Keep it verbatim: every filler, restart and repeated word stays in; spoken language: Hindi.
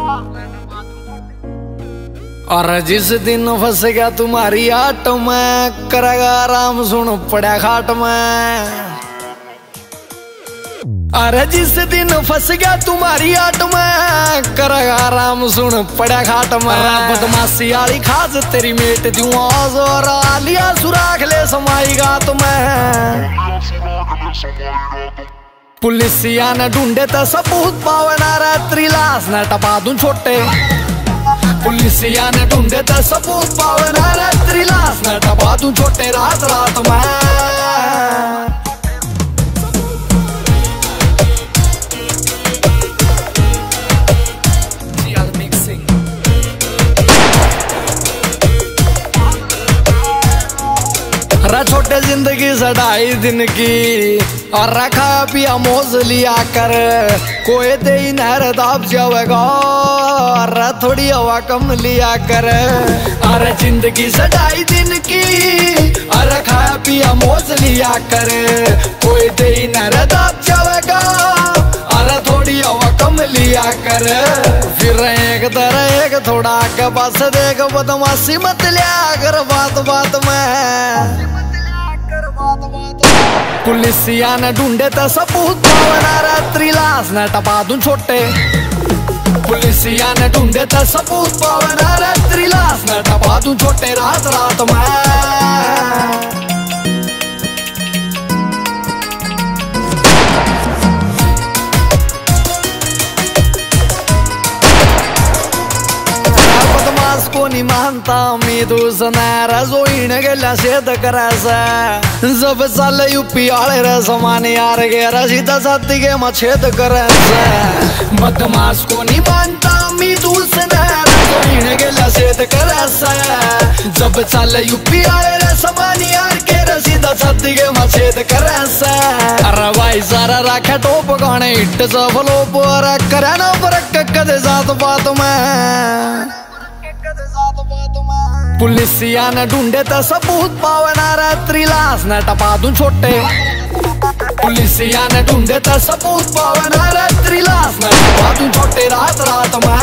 और जिस दिन फंस गया तुम्हारी आट में, करेगा आराम सुन पड़ा खाट में। अरे जिस दिन फंस गया तुम्हारी आट में, करेगा आराम सुन पड़ा खाट में। बदमाशी आली खास तेरी मेट दूं आज, और आलिया सुराख ले समाई गात में। पुलिसिया ने ढूंढे तो सबूत पावना रात्रि लाश न टपा दूं छोटे। पुलिसिया ने ढूंढे तो सबूत पावना रात्रि लाश न टपा दूं छोटे रात रात में। छोटे जिंदगी सड़ाई दिन की, और रखा पिया मौज लिया कर। कोई दे नहर दाब जाएगा, और थोड़ी हवा कम लिया कर। अरे जिंदगी सड़ाई दिन की, और रखा पिया मौज लिया कर। कोई दे नहर दाब जाएगा, और थोड़ी हवा कम लिया कर। फिर एक दर एक थोड़ा के बस देख, बदमाशी मत लिया कर बात बात में। पुलिसिया ने ढूंढे तो सबूत पावना रात्रि लाश न टपा दूं छोटे। पुलिसिया ने ढूंढे तो सबूत पावना रात्रि लाश न टपा दूं छोटे रात रात में। को नहीं मानता मी दूसना रसोई ने गला शेद करासा। जब साल यूपी आले रसमान यार के रसीदा साथी के मछेद करासा। बदमाश को नहीं मानता मी दूसना रसोई ने गला शेद करासा। जब साल यूपी आले रसमान यार के रसीदा साथी के मछेद करासा। अरे भाई सारा रखे टोप गाने हिट सफलो पर करे ना फर्क कदे साथ बात में। पुलिसिया ने ढूंढे तो सबूत पावना रात्रि लाश न टपा दूं छोटे। पुलिसिया ने ढूंढे तो सबूत पावना रात्रि लाश न टपा दूं छोटे रात रात में।